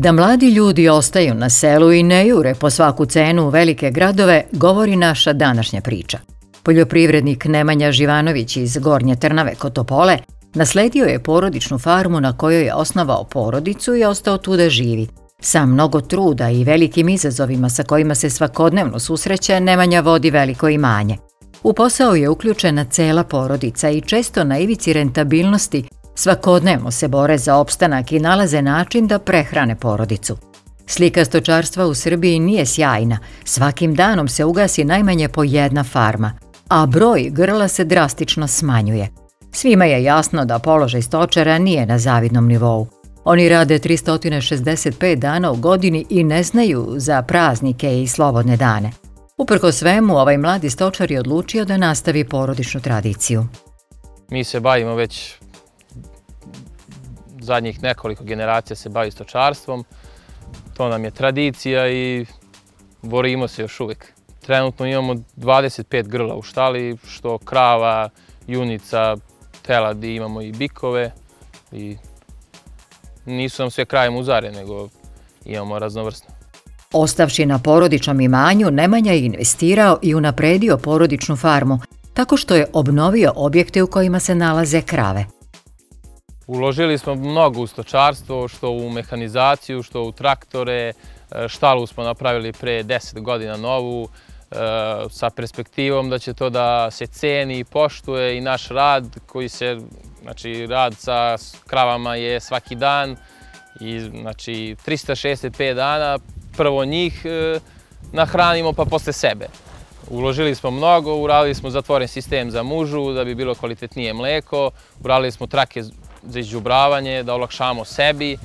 Da mladi ljudi ostaju na selu i ne jure po svaku cenu u velike gradove, govori naša današnja priča. Poljoprivrednik Nemanja Živanović iz Gornje Trnave kod Topole nasledio je porodičnu farmu na kojoj je osnovao porodicu i ostao tu da živi. Sa mnogo truda i velikim izazovima sa kojima se svakodnevno susreće, Nemanja vodi veliko imanje. U posao je uključena cela porodica i često na ivici rentabilnosti svakodnevno se bore za opstanak i nalaze način da prehrane porodicu. Slika stočarstva u Srbiji nije sjajna, svakim danom se ugasi najmanje po jedna farma, a broj grla se drastično smanjuje. Svima je jasno da položaj stočara nije na zavidnom nivou. Oni rade 365 dana u godini i ne znaju za praznike i slobodne dane. Uprkos svemu, ovaj mladi stočar je odlučio da nastavi porodičnu tradiciju. Mi se bavimo već zadnjih nekoliko generacija se bavi stočarstvom. To nam je tradicija i borimo se još uvijek. Trenutno imamo 25 grla u štali, što krava, junica, teladi, imamo i bikove. I nisu nam sve krave muzare, nego imamo raznovrsno. Ostavši na porodičnom imanju, Nemanja je investirao i unapredio porodičnu farmu, tako što je obnovio objekte u kojima se nalaze krave. Uložili smo mnogo u stočarstvo, što u mehanizaciju, što u traktore. Štalu smo napravili pre 10 godina novu, sa perspektivom da će to da se ceni i poštuje i naš rad koji se, znači rad sa kravama je svaki dan i znači 365 dana prvo njih nahranimo pa posle sebe. Uložili smo mnogo, uradili smo zatvoren sistem za mužu da bi bilo kvalitetnije mleko, uradili smo trake za izđubravanje, da olakšamo sebi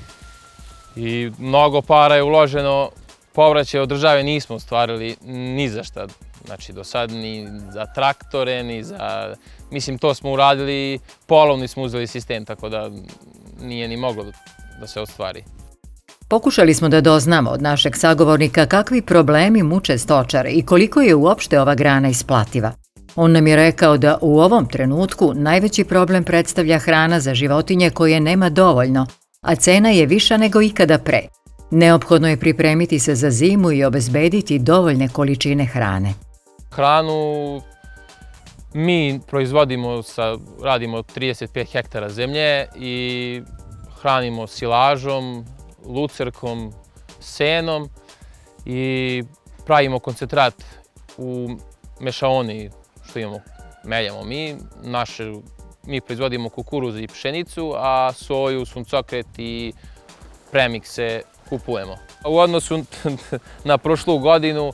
i mnogo para je uloženo. Povraćaj od države nismo ostvarili ni za šta, znači do sad ni za traktore, ni za... Mislim, to smo uradili, polovni smo uzeli sistem, tako da nije ni moglo da se ostvari. Pokušali smo da doznamo od našeg sagovornika kakvi problemi muče stočare i koliko je uopšte ova grana isplativa. On nam je rekao da u ovom trenutku najveći problem predstavlja hrana za životinje koje nema dovoljno, a cena je viša nego ikada pre. Neophodno je pripremiti se za zimu i obezbediti dovoljne količine hrane. Hranu mi proizvodimo, radimo 35 hektara zemlje i hranimo silažom, lucerkom, senom i pravimo koncentrat u mešaoni što imamo, meljamo mi. Mi proizvodimo kukuruz i pšenicu, a soju, suncokret i premikse kupujemo. U odnosu na prošlu godinu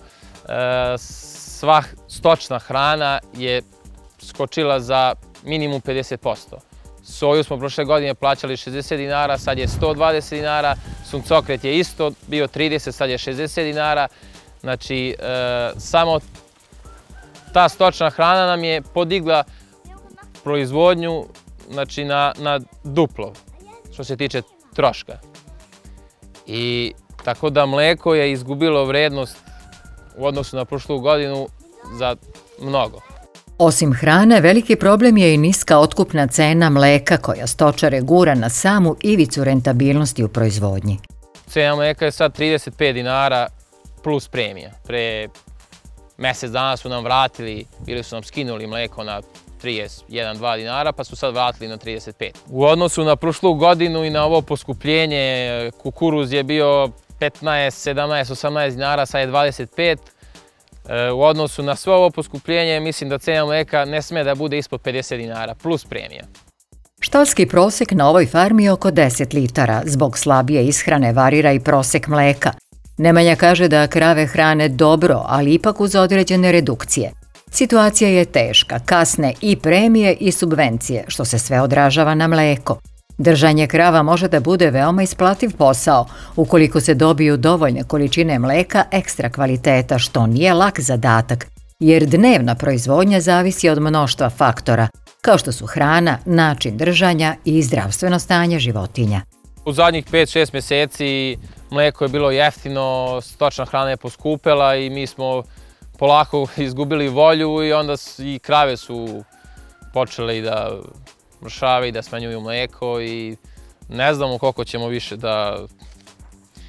sva stočna hrana je skočila za minimum 50%. Soju smo prošle godine plaćali 60 dinara, sad je 120 dinara, suncokret je isto bio 30, sad je 60 dinara. Znači, samo ta stočna hrana nam je podigla proizvodnju znači, na duplo, što se tiče troška. I tako da mleko je izgubilo vrednost u odnosu na prošlu godinu za mnogo. Osim hrane, veliki problem je i niska otkupna cena mleka koja stočare gura na samu ivicu rentabilnosti u proizvodnji. Cena mleka je sad 35 dinara plus premija. Pre mjesec dana su nam vratili, bili su nam skinuli mleko na 31-2 dinara, pa su sad vratili na 35. U odnosu na prošlu godinu i na ovo poskupljenje, kukuruz je bio 15, 17, 18 dinara, sad je 25. U odnosu na sve ovo poskupljenje, mislim da cena mleka ne sme da bude ispod 50 dinara, plus premija. Štalski prosek na ovoj farmi je oko 10 litara. Zbog slabije ishrane varira i prosek mleka. Nemanja kaže da krave hrane dobro, ali ipak uz određene redukcije. Situacija je teška, kasne i premije i subvencije, što se sve odražava na mleko. Držanje krava može da bude veoma isplativ posao ukoliko se dobiju dovoljne količine mleka ekstra kvaliteta, što nije lak zadatak, jer dnevna proizvodnja zavisi od mnoštva faktora, kao što su hrana, način držanja i zdravstveno stanje životinja. U zadnjih 5-6 mjeseci mleko je bilo jeftino, stočna hrana je poskupela i mi smo polako izgubili volju i onda i krave su počele i da mršave i da smanjuju mleko i ne znamo koliko ćemo više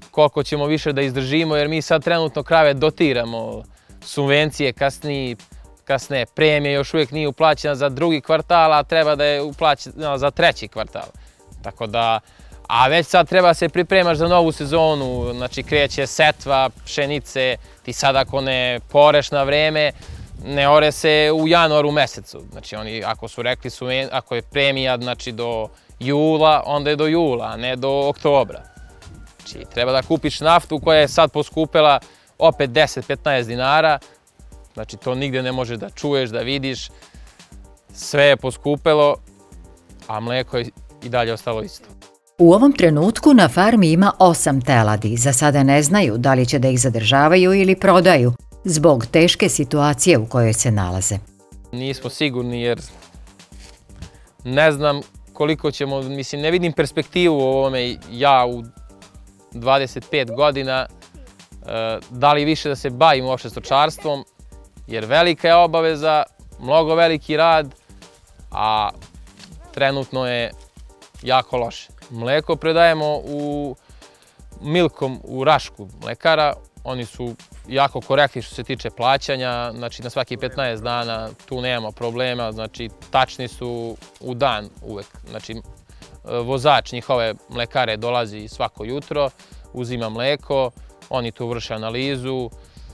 koliko ćemo više da izdržimo, jer mi sad trenutno krave dotiramo, subvencije kasne premije još uvijek nije uplaćena za drugi kvartal, a treba da je uplaćena za treći kvartal. Tako da, a već sad treba se pripremaš za novu sezonu, znači kreće setva, pšenice, ti sad ako ne poreš na vreme, ne ore se u januaru mesecu. Znači oni ako su rekli, ako je premija znači do jula, onda je do jula, a ne do oktobra. Znači treba da kupiš naftu koja je sad poskupela opet 10-15 dinara, znači to nigde ne možeš da čuješ, da vidiš, sve je poskupelo, a mleko je i dalje ostalo isto. U ovom trenutku na farmi ima 8 teladi. Za sada ne znaju da li će da ih zadržavaju ili prodaju, zbog teške situacije u kojoj se nalaze. Nismo sigurni jer ne znam koliko ćemo, mislim ne vidim perspektivu u ovome, ja u 25 godina, da li više da se bavim uopšte stočarstvom, jer velika je obaveza, mnogo veliki rad, a trenutno je jako loše. Mleko predajemo u Milkom u Rašku mlekara, oni su jako korektni što se tiče plaćanja, znači na svaki 15 dana tu nemamo problema, znači tačni su u dan uvek. Znači vozač njihove mlekare dolazi svako jutro, uzima mleko, oni tu vrše analizu,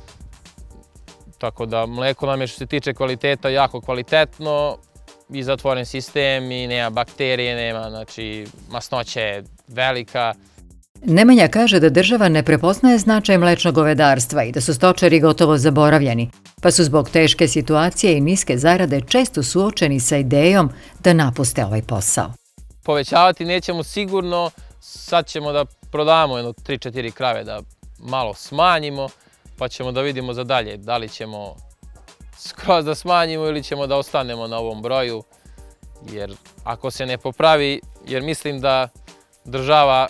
tako da mleko nam je što se tiče kvaliteta jako kvalitetno i zatvoren sistem i nema bakterije, nema, znači masnoća je velika. Nemanja kaže da država ne prepoznaje značaj mlečnog govedarstva i da su stočari gotovo zaboravljeni, pa su zbog teške situacije i niske zarade često suočeni sa idejom da napuste ovaj posao. Povećavati nećemo sigurno, sad ćemo da prodamo jedno 3-4 krave da malo smanjimo, pa ćemo da vidimo za dalje da li ćemo skroz da smanjimo ili ćemo da ostanemo na ovom broju, jer ako se ne popravi, jer mislim da država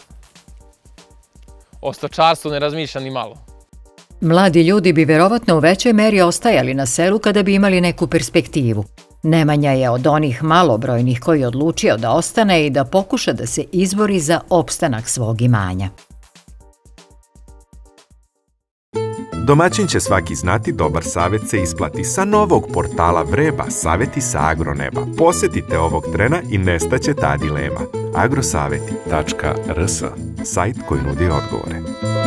o stočarstvu ne razmišlja ni malo. Mladi ljudi bi verovatno u većoj meri ostajali na selu kada bi imali neku perspektivu. Nemanja je od onih malobrojnih koji je odlučio da ostane i da pokuša da se izbori za opstanak svog imanja. Domaćin će svaki znati, dobar savjet se isplati. Sa novog portala Vreba, savjeti sa agroneba. Posjetite ovog trena i nestaće ta dilema. agrosavjeti.rs, sajt koji nudi odgovore.